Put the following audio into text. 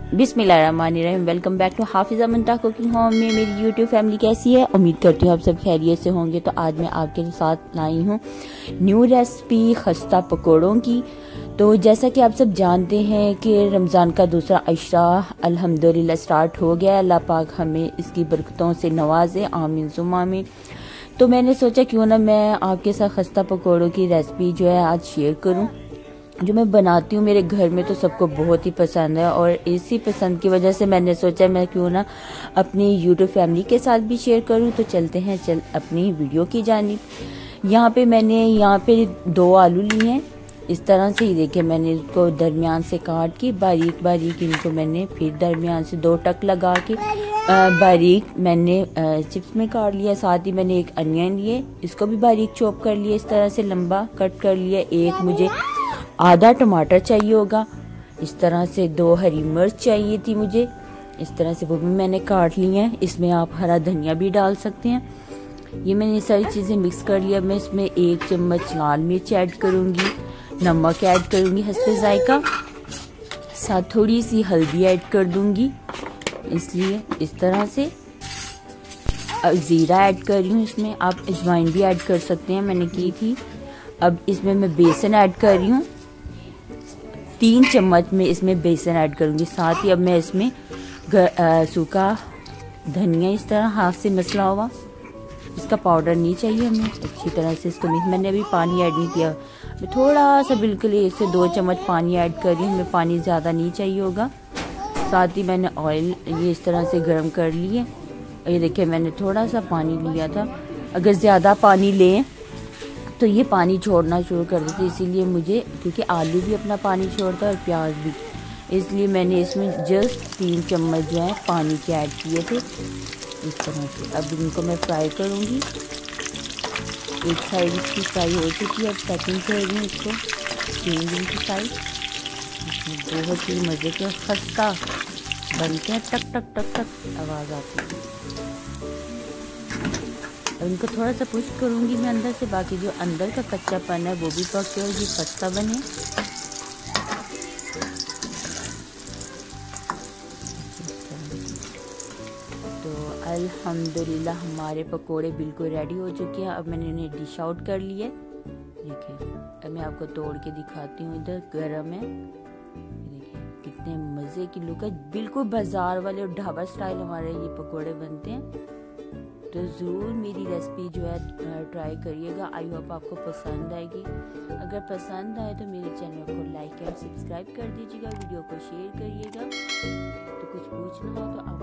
बिस्मिल्लाहिर्रहमानिर्रहीम। Welcome back to Hafiza Munta cooking home में। मेरी यूट्यूब फैमिली कैसी है? उम्मीद करती हूँ आप सब खैरियत से होंगे। तो आज मैं आपके साथ लाई हूँ न्यू रेसिपी खस्ता पकौड़ों की। तो जैसा कि आप सब जानते हैं कि रमज़ान का दूसरा अशरा अल्हम्दुलिल्लाह स्टार्ट हो गया। अल्लाह पाक हमें इसकी बरकतों से नवाजे, आमीन सुम्मा आमीन। तो मैंने सोचा क्यों ना मैं आपके साथ खस्ता पकौड़ों की रेसिपी जो है आज शेयर करूँ। जो मैं बनाती हूँ मेरे घर में तो सबको बहुत ही पसंद है, और इसी पसंद की वजह से मैंने सोचा मैं क्यों ना अपनी यूट्यूब फैमिली के साथ भी शेयर करूँ। तो चलते हैं अपनी वीडियो की जानिब। यहाँ पे 2 आलू लिए हैं। इस तरह से ही देखिए, मैंने इसको दरमियान से काट के बारीक बारीक इनको मैंने फिर दरमियान से 2 टक लगा के बारीक मैंने चिप्स में काट लिया। साथ ही मैंने एक अनियन लिए, इसको भी बारीक चॉप कर लिया, इस तरह से लंबा कट कर लिया। एक मुझे आधा टमाटर चाहिए होगा, इस तरह से 2 हरी मिर्च चाहिए थी मुझे, इस तरह से वो भी मैंने काट ली हैं। इसमें आप हरा धनिया भी डाल सकते हैं। ये मैंने सारी चीज़ें मिक्स कर लिया। मैं इसमें 1 चम्मच लाल मिर्च ऐड करूँगी, नमक ऐड करूँगी हस्बे जायका, साथ थोड़ी सी हल्दी ऐड कर दूँगी, इसलिए इस तरह से। अब ज़ीरा ऐड कर रही हूँ, इसमें आप अजवाइन भी ऐड कर सकते हैं, मैंने की थी। अब इसमें मैं बेसन ऐड कर रही हूँ, 3 चम्मच में इसमें बेसन ऐड करूँगी। साथ ही अब मैं इसमें सूखा धनिया इस तरह हाथ से मसला हुआ, इसका पाउडर नहीं चाहिए हमें, अच्छी तरह से इसको मिक्स। मैंने अभी पानी ऐड नहीं किया, मैं थोड़ा सा बिल्कुल 1 से 2 चम्मच पानी ऐड कर रही हूँ, हमें पानी ज़्यादा नहीं चाहिए होगा। साथ ही मैंने ऑयल ये इस तरह से गर्म कर लिए। ये देखिए मैंने थोड़ा सा पानी लिया था, अगर ज़्यादा पानी लें तो ये पानी छोड़ना शुरू कर देते, इसीलिए मुझे, क्योंकि आलू भी अपना पानी छोड़ता है और प्याज भी, इसलिए मैंने इसमें जस्ट 3 चम्मच जो है पानी के ऐड किए थे इस तरह से। अब इनको मैं फ्राई करूँगी। एक साइड इसकी फ्राई हो चुकी है, अब सेकंड कर रही हूँ इसको, चेंज इनकी साइड। बहुत ही मज़े के खस्ता बनते हैं, टक टक टक टक आवाज़ आती है। अब इनको थोड़ा सा पुश करूँगी मैं अंदर से, बाकी जो अंदर का कच्चापन है वो भी पक के और ये खस्ता बने। तो अल्हम्दुलिल्लाह हमारे पकोड़े बिल्कुल रेडी हो चुके हैं। अब मैंने इन्हें डिश आउट कर लिए। देखिए अब मैं आपको तोड़ के दिखाती हूँ, इधर गरम है, देखिए कितने मज़े की लुक है, बिल्कुल बाजार वाले और ढाबा स्टाइल हमारे ये पकोड़े बनते हैं। तो ज़रूर मेरी रेसिपी जो है ट्राई करिएगा। आई होप आपको पसंद आएगी। अगर पसंद आए तो मेरे चैनल को लाइक एंड सब्सक्राइब कर दीजिएगा, वीडियो को शेयर करिएगा। तो कुछ पूछना हो तो आप